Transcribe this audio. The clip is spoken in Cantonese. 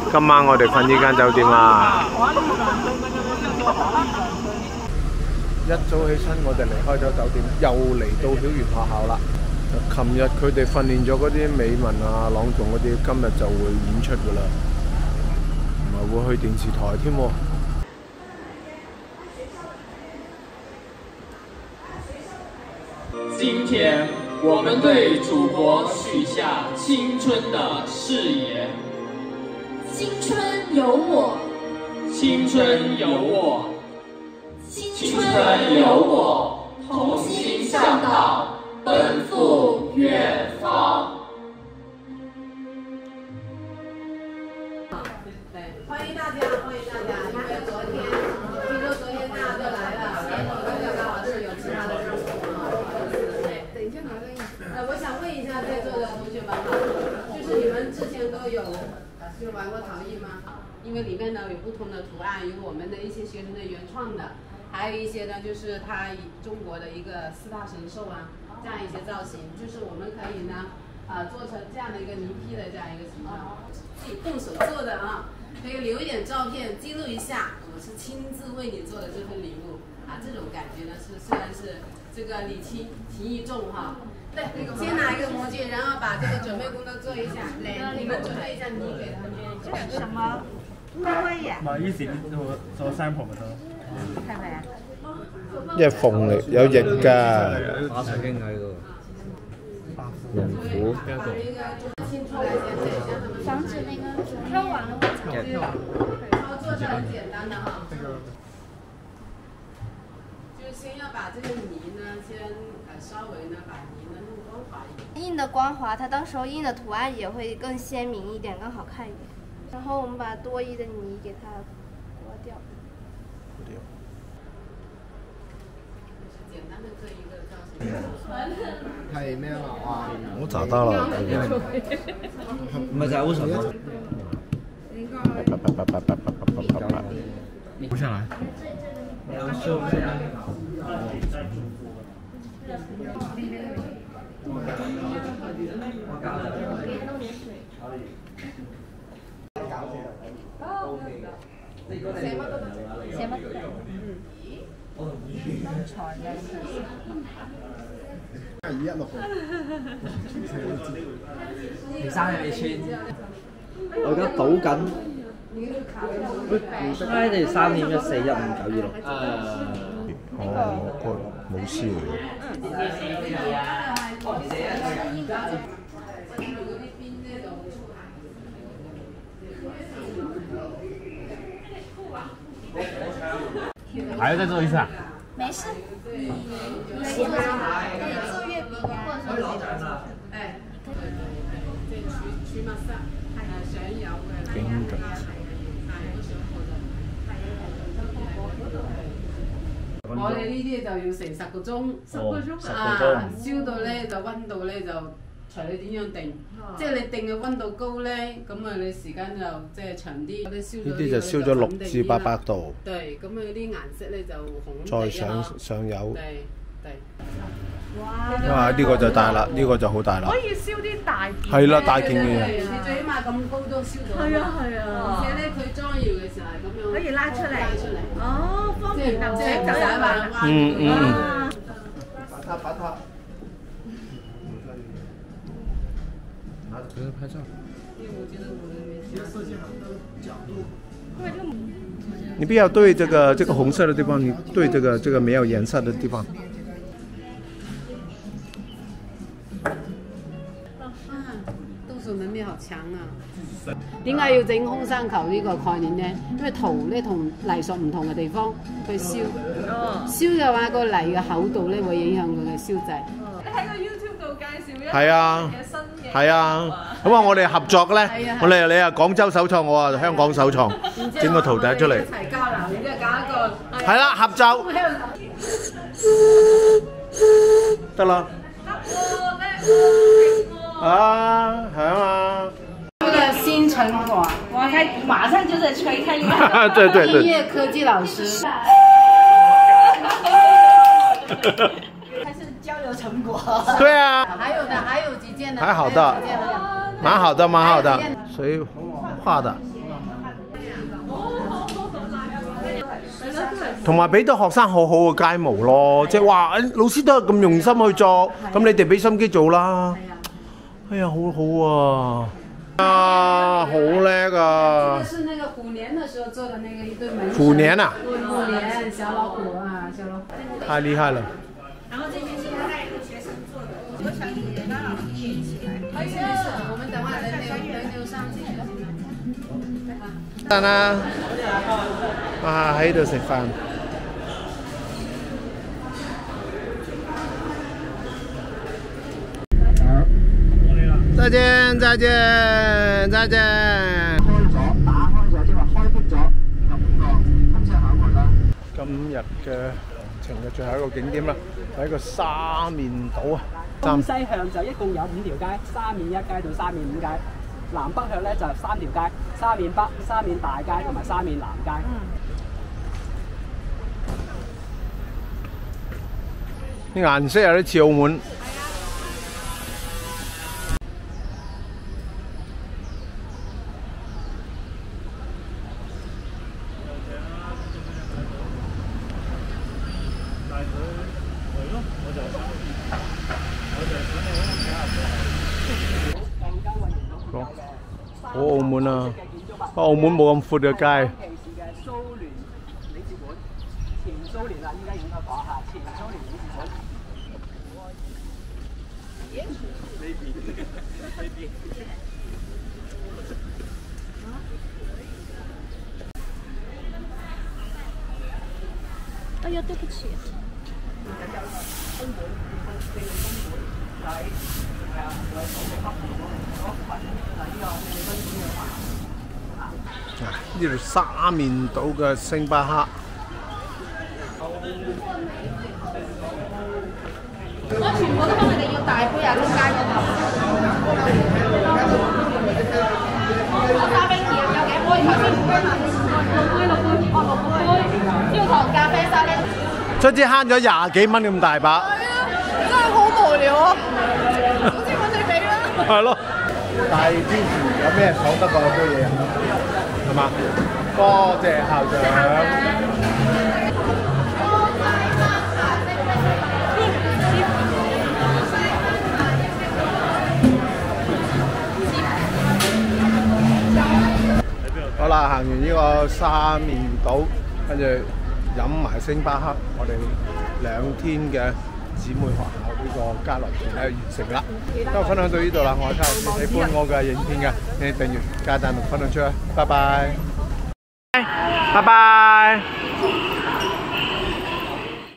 今晚我哋瞓呢間酒店啦。一早起身，我哋離開咗酒店，又嚟到曉園學校啦。琴日佢哋訓練咗嗰啲美文啊、朗誦嗰啲，今日就會演出噶啦，唔係會去電視台添喎。 今天我们对祖国许下青春的誓言。 青春有我， 青春有我， 青春有我，同心向道，奔赴远方。 欢迎大家，欢迎大家！因为听说昨天大家都来了，刚好是有其他的任务啊，不好意思。等一下拿个我想问一下在座的同学们哈，就是你们之前都有玩过陶艺吗？因为里面呢有不同的图案，有我们的一些学生的原创的，还有一些呢就是它中国的一个四大神兽啊，这样一些造型，就是我们可以呢做成这样的一个泥坯的这样一个形状，自己动手做的啊，可以留一点照片记录一下，我是亲自为你做的这份礼物啊，这种感觉呢是虽然是这个礼轻情意重哈。对，先拿一个模具，然后把这个准备工作做一下。来，你们准备一下泥给他们。 这个是什么？乌龟呀？ 唔好意思，做sample咪得咯。 係咪啊？ 因為鳳嚟有翼㗎。 打水經喺度。 龍虎。 防止那个挑完了会长掉。 操作是很简单的哈。就先要把这个泥呢，先稍微呢把泥呢弄光滑一点。 印的光滑，它到时候印的图案也会更鲜明一点，更好看一点。然后我们把多余的泥给它刮掉。 简单的这一个造型。 係咩啊？我找到了。 唔係就係烏神咯。不下來。 寫乜都得。財嘅。 條衫有未穿？我而家賭緊。呢條3.141596。 哦，冇事嚟嘅。 還要再做一次啊？ 沒事。你做什麼？可以做月餅呀。 哎，即係儲物室，想有嘅。我哋呢啲就要成10個鐘，10個鐘啊，燒到咧就溫度咧就隨你點樣定，即係你定嘅溫度高咧，咁啊你時間就即係長啲。我哋燒到呢啲就燒咗6至800度。對，咁佢啲顏色咧就紅紅地上油。 對。 哇！呢個就大啦，呢個就好大啦。 可以燒啲大件。 係啦，大件嘅嘢。 你最起碼咁高都燒到。係啊係啊。而且咧，佢裝搖嘅時候係咁樣。 可以拉出嚟。哦，方便就走一彎。把它。拿着拍照。你不要对这个红色的地方，你对这个没有颜色的地方。 動手能力好強啊！點解要整空山球呢個概念呢？因為陶咧同泥塑唔同嘅地方，去燒。燒嘅話，個泥嘅厚度咧會影響佢嘅燒製。 你喺個 YouTube 度介紹一係啊， 新嘅。 係啊，咁啊，我哋合作咧，我哋你啊廣州首創，我啊香港首創，整個徒弟出嚟。一齊交流，然之後搞一個。係啦，合奏。得啦。啊，響啊！ 这个新成果， 哇，他马上就在吹，他应该对对对， 音乐科技老师， 他是交流成果。 对啊， 还有几件呢？ 还好的，蛮好的，蛮好的。谁画的？ 同埋俾到學生好好嘅街模咯，即係話老師都係咁用心去做，咁你哋俾心機做啦。哎呀，好好啊！啊，好叻啊！ 這是那個虎年的時候做的那個一對門神。 虎年啊！ 對，虎年小老虎啊，小老虎。 太厲害了！ 然後這邊是他帶學生做的，我想也讓老師練起來。 沒事，我們等會輪流上去。 得啦，啊喺度食飯。再見，再見，再見。 開咗，打開咗，即係話開闢咗5個通車口門啦。 今日嘅行程嘅最後一個景點啦，係一個沙面島啊。 東西向就一共有5條街，沙面一街到沙面5街。南北向咧就3條街，沙面北、沙面大街同埋沙面南街。 啲顏色有啲似澳門。好澳門啊！不過澳門冇咁闊嘅街。 當其時嘅蘇聯領事館，前蘇聯啦，依家應該講下前蘇聯領事館。 哎呀，對不起。 呢度沙面島嘅星巴克。 我全部都幫佢哋要大杯啊，中間嗰個。我咖啡條有幾杯？頭先6杯，哦6杯，焦糖咖啡沙律。 卒之慳咗20幾蚊咁大把。 係啊，真係好無聊啊！總之揾你俾啦。 係咯。但係之前有咩爽得過杯嘢啊？係嘛？多謝校長。好啦，行完呢個沙面島，跟住飲埋星巴克，我哋2天嘅姊妹學校呢個交流團咧完成啦。今日分享到呢度啦，我係卡士，喜歡我嘅影片嘅，請訂閱、加讚同分享出去，拜拜，拜拜。